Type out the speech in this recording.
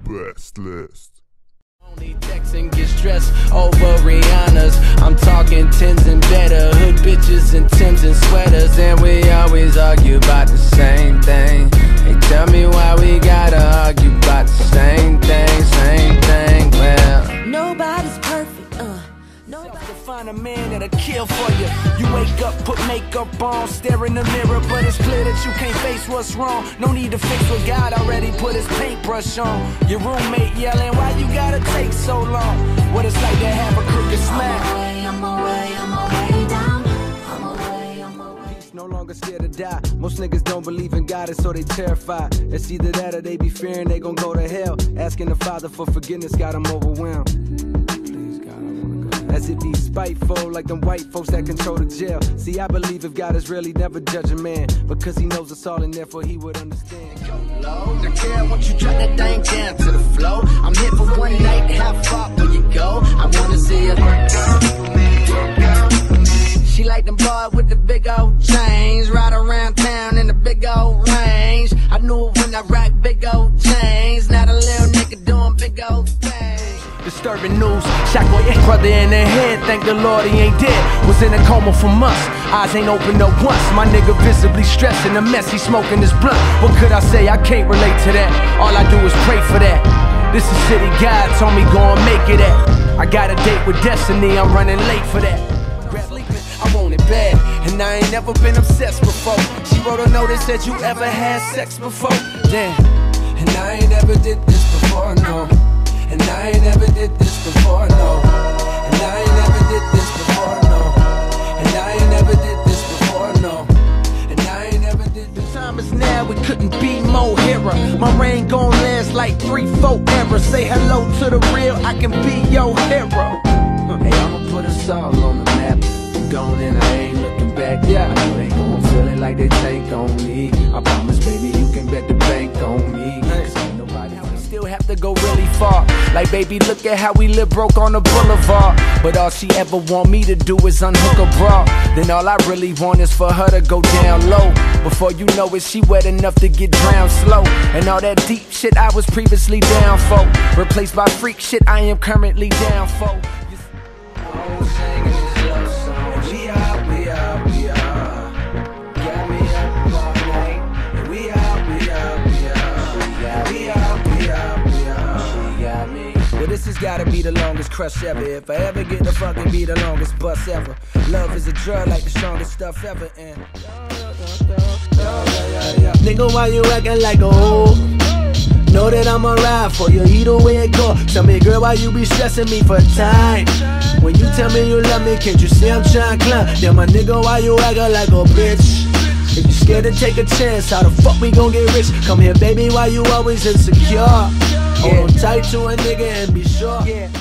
best list. Only texting get stressed over Rihanna's. I'm talking tens and better, hood bitches and Timbs and sweaters, and we always argue about the same thing. Hey, tell me why we gotta argue about the same thing, same thing. Well, nobody's perfect, nobody to find a man that'll kill for you. You wake up, put makeup on, stare in the mirror, but it's clear that you can't face what's wrong. No need to fix what God already put his paintbrush on. Your roommate yelling, why you gotta take so long? What it's like to have a crooked smile. I'm away down. I'm away. Peace no longer scared to die. Most niggas don't believe in God, and so they terrified. It's either that or they be fearing they gon' go to hell. Asking the Father for forgiveness got them overwhelmed. As if he's spiteful, like them white folks that control the jail. See, I believe if God is real, he never judge a man, because he knows us all and therefore he would understand. Don't care what you drop that thing down to the floor. I'm here for one night, how far will you go? I wanna see you. She like them boys with the big old chains, ride around town in the big old range. I knew it when I rock big old chains, not a little nigga doing big old things. Disturbing news, shot your brother in the head, thank the Lord he ain't dead. Was in a coma for months, eyes ain't opened up once. My nigga visibly stressing a mess, he smoking his blunt. What could I say, I can't relate to that. All I do is pray for that. This is city God told me go and make it at. I got a date with destiny, I'm running late for that. I want it bad, and I ain't never been obsessed before. She wrote a note that said, you ever had sex before? Damn, and I ain't never did this before, no. And I ain't never did this before, no. And I ain't never did this before, no. And I ain't never did this before, no. And I ain't never did this. The time is now, we couldn't be more hero. My reign gon' last like 3-4 eras. Say hello to the real, I can be your hero. Hey, I'ma put us all on the map. Gone and I ain't looking back. Yeah, I know they gon' feel it like they tank on me. I promise, baby, you can bet the bank on me. Cause ain't nobody still have to go really far. Like, baby, look at how we live broke on the boulevard. But all she ever want me to do is unhook a bra. Then all I really want is for her to go down low. Before you know it, she wet enough to get drowned slow. And all that deep shit I was previously down for, replaced by freak shit I am currently down for. This has gotta be the longest crush ever. If I ever get to fucking be the longest bus ever. Love is a drug like the strongest stuff ever. And nigga, why you acting like a hoe? Know that I'ma ride for you either way it go. Tell me, girl, why you be stressing me for time? When you tell me you love me, can't you see I'm trying to climb? Then my nigga, why you acting like a bitch? If you scared to take a chance, how the fuck we gon' get rich? Come here, baby, why you always insecure? Hold on tight to a nigga and be sure.